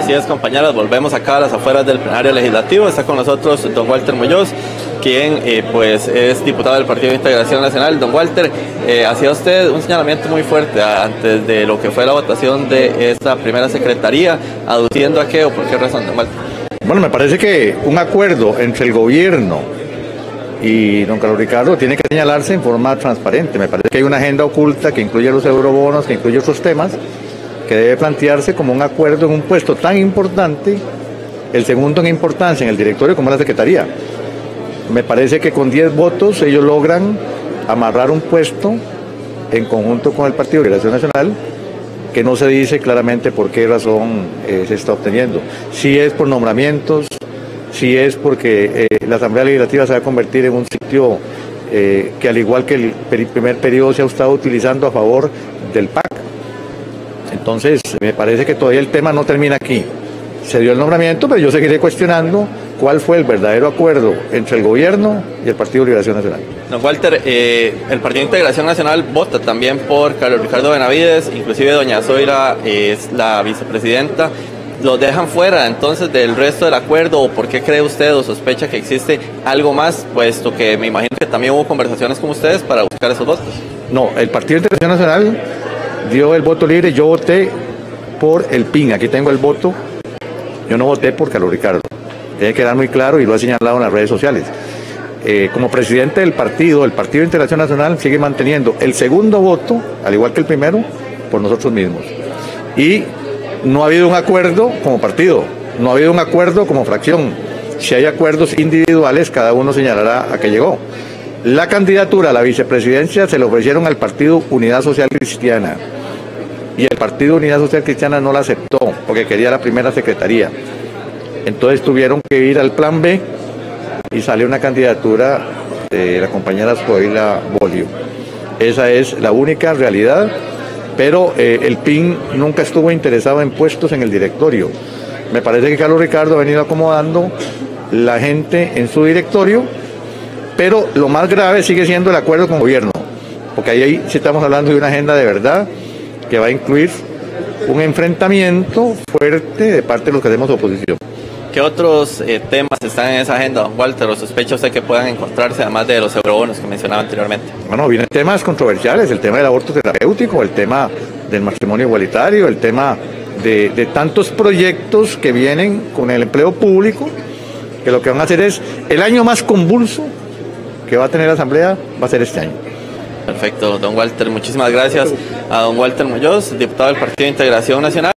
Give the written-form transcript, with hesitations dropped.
Así es, compañeros, volvemos acá a las afueras del plenario legislativo. Está con nosotros don Walter Muñoz, quien pues es diputado del Partido de Integración Nacional. Don Walter, hacía usted un señalamiento muy fuerte antes de lo que fue la votación de esta primera secretaría, aduciendo a qué o por qué razón, don Walter. Bueno, me parece que un acuerdo entre el gobierno y don Carlos Ricardo tiene que señalarse en forma transparente. Me parece que hay una agenda oculta que incluye los eurobonos, que incluye otros temas, que debe plantearse como un acuerdo en un puesto tan importante, el segundo en importancia en el directorio como la secretaría. Me parece que con 10 votos ellos logran amarrar un puesto en conjunto con el Partido de Liberación Nacional, que no se dice claramente por qué razón se está obteniendo. Si es por nombramientos, si es porque la Asamblea Legislativa se va a convertir en un sitio que, al igual que el primer periodo, se ha estado utilizando a favor del PAC. Entonces, me parece que todavía el tema no termina aquí. Se dio el nombramiento, pero yo seguiré cuestionando cuál fue el verdadero acuerdo entre el gobierno y el Partido de Liberación Nacional. Don Walter, el Partido de Integración Nacional vota también por Carlos Ricardo Benavides, inclusive doña Zoila es la vicepresidenta. ¿Los dejan fuera entonces del resto del acuerdo o por qué cree usted o sospecha que existe algo más, puesto que me imagino que también hubo conversaciones con ustedes para buscar esos votos? No, el Partido de Integración Nacional dio el voto libre. Yo voté por el PIN, aquí tengo el voto. Yo no voté por Carlos Ricardo, debe quedar muy claro y lo ha señalado en las redes sociales. Como presidente del partido, el Partido de Integración Nacional sigue manteniendo el segundo voto, al igual que el primero, por nosotros mismos. Y no ha habido un acuerdo como partido, no ha habido un acuerdo como fracción. Si hay acuerdos individuales, cada uno señalará a qué llegó. La candidatura a la vicepresidencia se le ofrecieron al Partido Unidad Social Cristiana y el Partido Unidad Social Cristiana no la aceptó porque quería la primera secretaría. Entonces tuvieron que ir al plan B y salió una candidatura de la compañera Zoila Bolio. Esa es la única realidad, pero el PIN nunca estuvo interesado en puestos en el directorio. Me parece que Carlos Ricardo ha venido acomodando la gente en su directorio, pero lo más grave sigue siendo el acuerdo con el gobierno, porque ahí sí estamos hablando de una agenda de verdad que va a incluir un enfrentamiento fuerte de parte de los que hacemos oposición. ¿Qué otros temas están en esa agenda, don Walter, o sospecha usted que puedan encontrarse, además de los eurobonos que mencionaba anteriormente? Bueno, vienen temas controversiales, el tema del aborto terapéutico, el tema del matrimonio igualitario, el tema de tantos proyectos que vienen con el empleo público, que lo que van a hacer es, el año más convulso que va a tener la Asamblea va a ser este año. Perfecto, don Walter, muchísimas gracias a don Walter Muñoz, diputado del Partido de Integración Nacional.